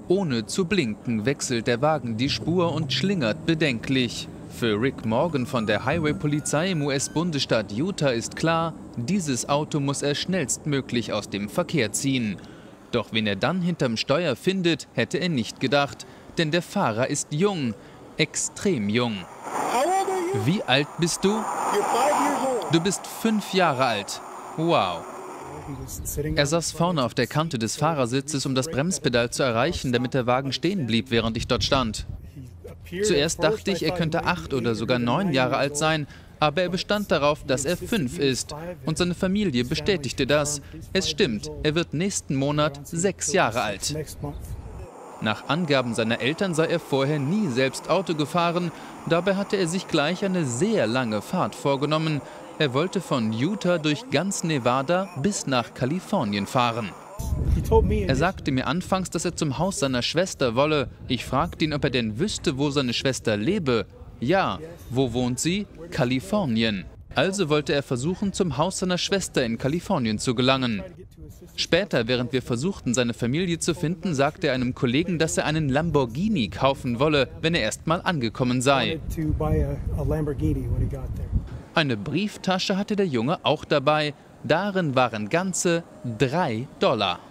Ohne zu blinken wechselt der Wagen die Spur und schlingert bedenklich. Für Rick Morgan von der Highway-Polizei im US-Bundesstaat Utah ist klar, dieses Auto muss er schnellstmöglich aus dem Verkehr ziehen. Doch wen er dann hinterm Steuer findet, hätte er nicht gedacht. Denn der Fahrer ist jung, extrem jung. Wie alt bist du? Du bist 5 Jahre alt. Wow. Er saß vorne auf der Kante des Fahrersitzes, um das Bremspedal zu erreichen, damit der Wagen stehen blieb, während ich dort stand. Zuerst dachte ich, er könnte 8 oder sogar 9 Jahre alt sein, aber er bestand darauf, dass er 5 ist. Und seine Familie bestätigte das. Es stimmt, er wird nächsten Monat 6 Jahre alt. Nach Angaben seiner Eltern sei er vorher nie selbst Auto gefahren. Dabei hatte er sich gleich eine sehr lange Fahrt vorgenommen. Er wollte von Utah durch ganz Nevada bis nach Kalifornien fahren. Er sagte mir anfangs, dass er zum Haus seiner Schwester wolle. Ich fragte ihn, ob er denn wüsste, wo seine Schwester lebe. Ja, wo wohnt sie? Kalifornien. Also wollte er versuchen, zum Haus seiner Schwester in Kalifornien zu gelangen. Später, während wir versuchten, seine Familie zu finden, sagte er einem Kollegen, dass er einen Lamborghini kaufen wolle, wenn er erst mal angekommen sei. Eine Brieftasche hatte der Junge auch dabei. Darin waren ganze $3.